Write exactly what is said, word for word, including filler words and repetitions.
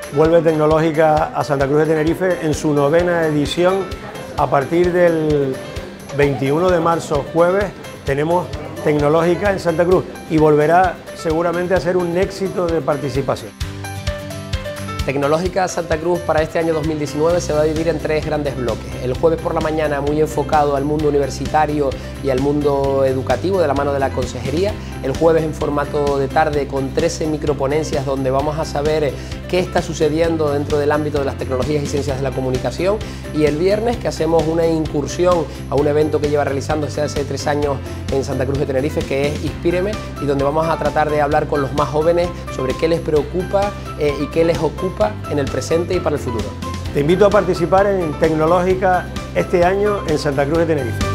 Vuelve Tecnológica a Santa Cruz de Tenerife en su novena edición. A partir del veintiuno de marzo, jueves, tenemos Tecnológica en Santa Cruz y volverá seguramente a ser un éxito de participación. Tecnológica Santa Cruz para este año dos mil diecinueve se va a dividir en tres grandes bloques. El jueves por la mañana muy enfocado al mundo universitario y al mundo educativo de la mano de la consejería. El jueves en formato de tarde con trece microponencias donde vamos a saber qué está sucediendo dentro del ámbito de las tecnologías y ciencias de la comunicación. Y el viernes que hacemos una incursión a un evento que lleva realizándose hace tres años en Santa Cruz de Tenerife, que es Inspíreme, y donde vamos a tratar de hablar con los más jóvenes sobre qué les preocupa eh, y qué les ocupa en el presente y para el futuro. Te invito a participar en Tecnológica este año en Santa Cruz de Tenerife.